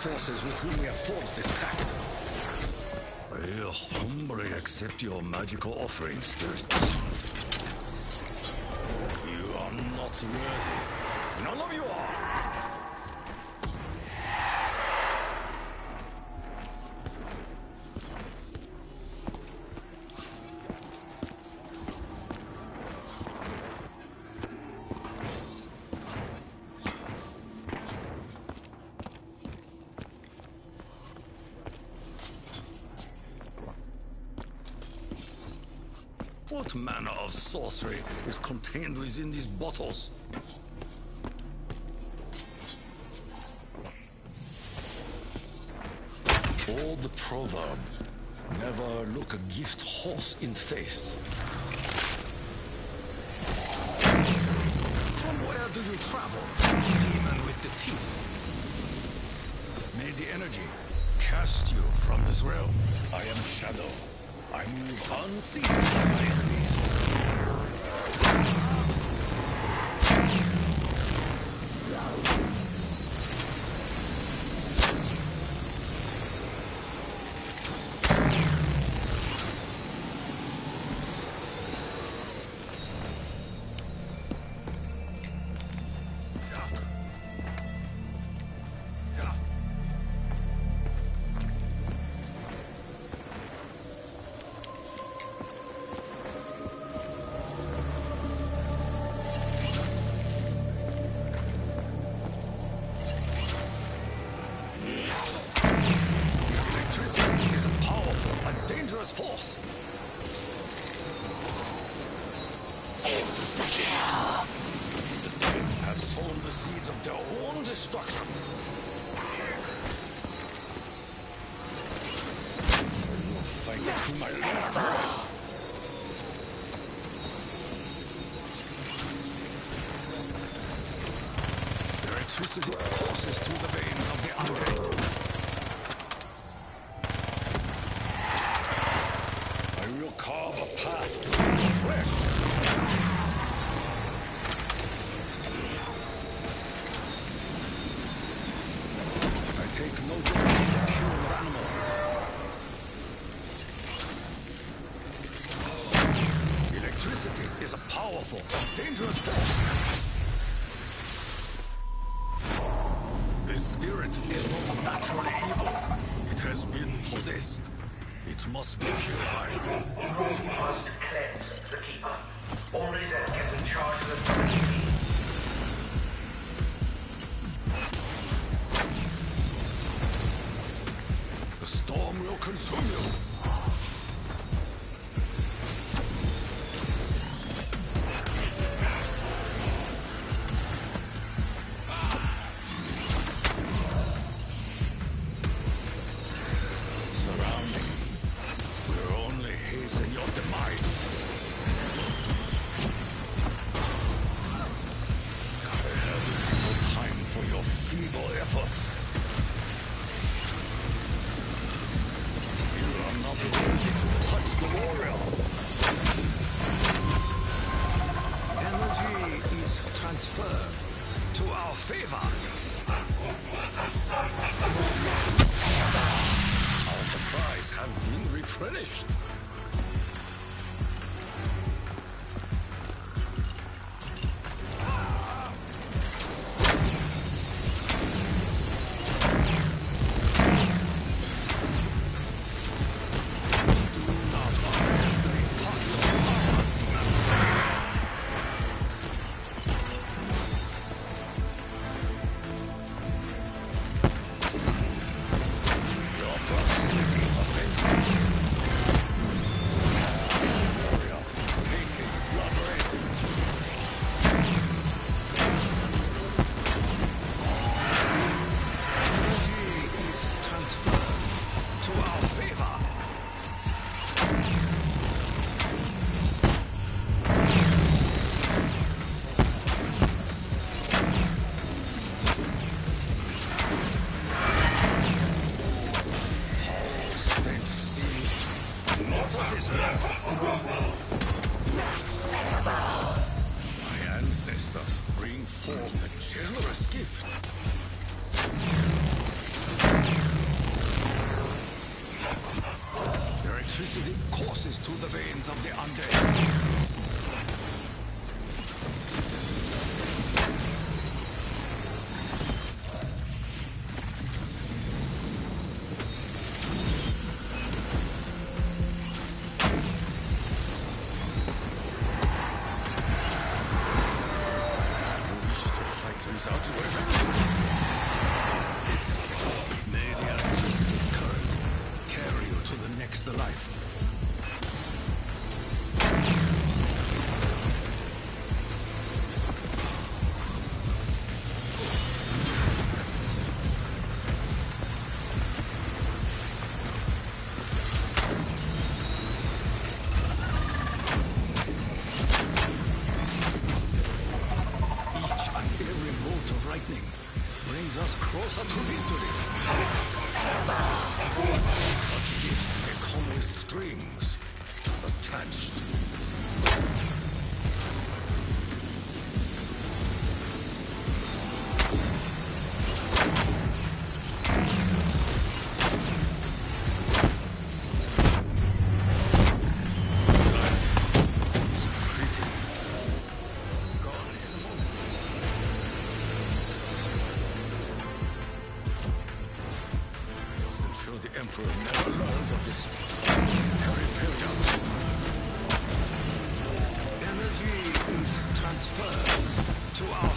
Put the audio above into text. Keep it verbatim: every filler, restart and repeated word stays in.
forces with whom we have forged this pact. I humbly accept your magical offerings, Spirit. You are not worthy. None of you are! What manner of sorcery is contained within these bottles? Old proverb, never look a gift horse in face. From where do you travel, demon with the teeth? May the energy cast you from this realm. I am Shadow. I move unseen by my enemies. Force. Insta-kill. The dead have sown the seeds of their own destruction. I will fight to my last breath. Electricity courses through the veins of the undead. Carve a path through the flesh. I take no joy in pure animal. Electricity is a powerful, dangerous force. This spirit is not naturally evil. It has been possessed. It must be purified. We must cleanse the Keeper. Only then can we charge the three. The storm will consume you. ancestors bring forth a generous gift. acidic courses to the veins of the undead. May the electricity's current carry you to the next life. Brings us closer to victory. Such gifts they come with strings attached. The Emperor never learns of this military failure. Energy is transferred to our